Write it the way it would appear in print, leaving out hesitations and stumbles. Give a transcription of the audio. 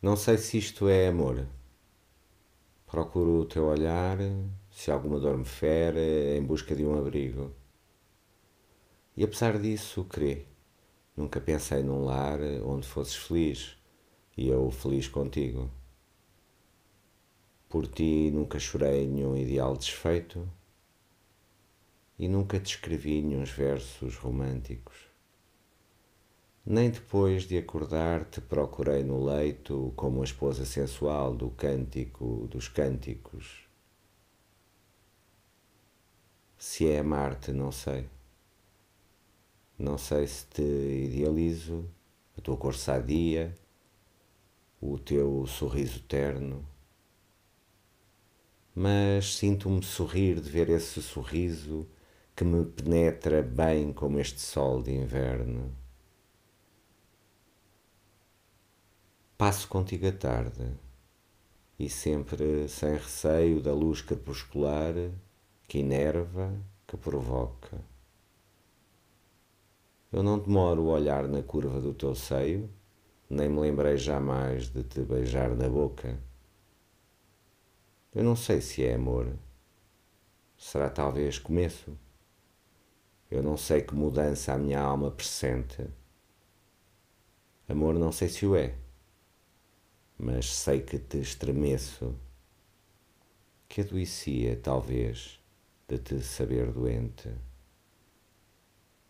Não sei se isto é amor. Procuro o teu olhar, se alguma dor me fere, em busca de um abrigo. E apesar disso, crê. Nunca pensei num lar onde fosses feliz e eu feliz contigo. Por ti nunca chorei nenhum ideal desfeito e nunca te escrevi nenhuns versos românticos. Nem depois de acordar te procurei no leito como a esposa sensual do cântico dos cânticos. Se é amar-te, não sei. Não sei se te idealizo, a tua cor sadia, o teu sorriso terno, mas sinto-me sorrir de ver esse sorriso que me penetra bem como este sol de inverno. Passo contigo a tarde e sempre sem receio da luz crepuscular que enerva, que provoca. Eu não demoro a olhar na curva do teu seio, nem me lembrei jamais de te beijar na boca. Eu não sei se é amor, será talvez começo. Eu não sei que mudança a minha alma pressente. Amor não sei se o é, mas sei que te estremeço, que adoecia talvez de te saber doente.